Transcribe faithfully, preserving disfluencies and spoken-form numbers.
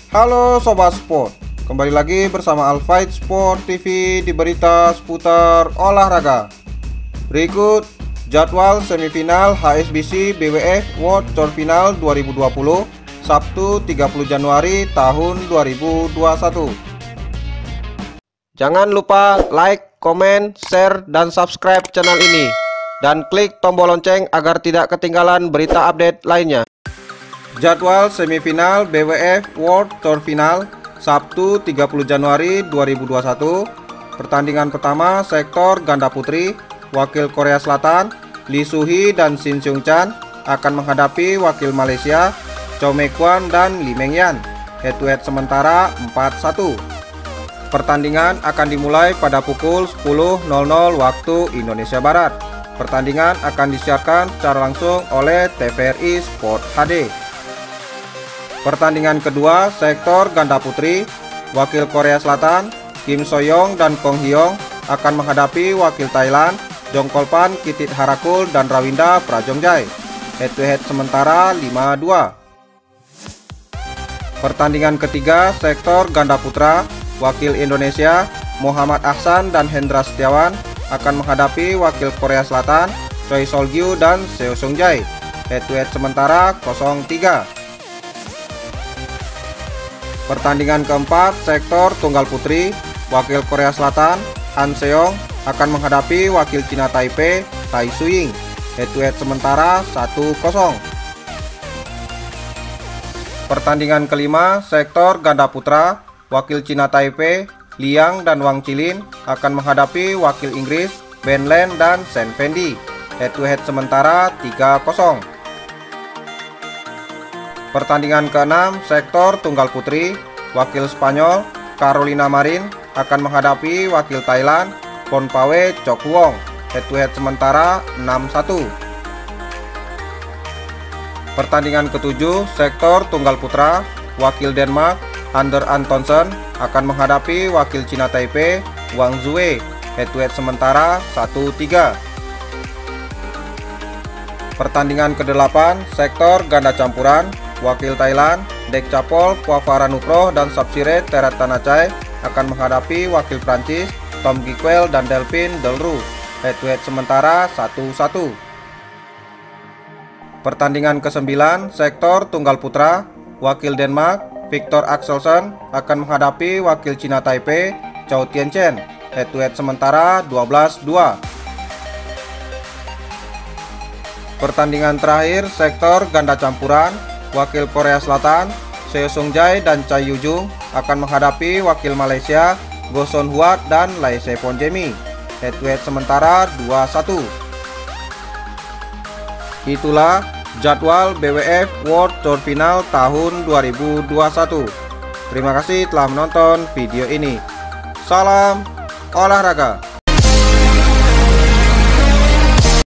Halo Sobat Sport, kembali lagi bersama Alfight Sport T V di berita seputar olahraga. Berikut jadwal semifinal H S B C B W F World Tour Final dua ribu dua puluh, Sabtu tiga puluh Januari tahun dua ribu dua puluh satu. Jangan lupa like, komen, share, dan subscribe channel ini, dan klik tombol lonceng agar tidak ketinggalan berita update lainnya. Jadwal semifinal B W F World Tour Final Sabtu tiga puluh Januari dua ribu dua puluh satu. Pertandingan pertama sektor ganda putri, wakil Korea Selatan Lee Soo-hee dan Shin Seung-chan akan menghadapi wakil Malaysia Chow Mei Kwan dan Lee Meng-yan. Head to head sementara empat satu. Pertandingan akan dimulai pada pukul sepuluh waktu Indonesia Barat. Pertandingan akan disiarkan secara langsung oleh T V R I Sport H D. Pertandingan kedua sektor ganda putri, wakil Korea Selatan Kim So-young dan Kong Hee-yong akan menghadapi wakil Thailand Jongkolpan Kittiharakul dan Rawinda Prajongjai. Head to head sementara lima dua. Pertandingan ketiga sektor ganda putra, wakil Indonesia Muhammad Ahsan dan Hendra Setiawan akan menghadapi wakil Korea Selatan Choi Sol-gyu dan Seo Seung-jae. Head to head sementara nol tiga. Pertandingan keempat sektor tunggal putri, wakil Korea Selatan Han Seong akan menghadapi wakil Cina Taipei Tai Tzu-ying. Head to head sementara satu kosong. Pertandingan kelima sektor ganda putra, wakil Cina Taipei Liang dan Wang Chilin akan menghadapi wakil Inggris Ben Lane dan Shen Fendi. Head to head sementara tiga kosong. Pertandingan keenam sektor tunggal putri, wakil Spanyol Carolina Marin akan menghadapi wakil Thailand Pornpawe Chokhuong. Head to head sementara enam satu. Pertandingan ketujuh sektor tunggal putra, wakil Denmark Ander Antonsen akan menghadapi wakil Cina Taipei Wang Zue. Head to head sementara satu tiga. Pertandingan kedelapan sektor ganda campuran, wakil Thailand Dek Chapol Puavaranukroh dan Sapsiree Theratanachai akan menghadapi wakil Prancis Tom Giquel dan Delphine Delroux. Head to head sementara satu satu. Pertandingan kesembilan sektor tunggal putra, wakil Denmark Victor Axelsen akan menghadapi wakil Cina Taipei Chou Tien-chen. Head to head sementara dua belas dua. Pertandingan terakhir sektor ganda campuran, wakil Korea Selatan Seo Seung-jae dan Chai Yu-jung akan menghadapi wakil Malaysia Goh Son-huat dan Lai Sepon Jemi. Head to head sementara dua satu. Itulah jadwal B W F World Tour Final tahun dua ribu dua puluh satu. Terima kasih telah menonton video ini. Salam olahraga.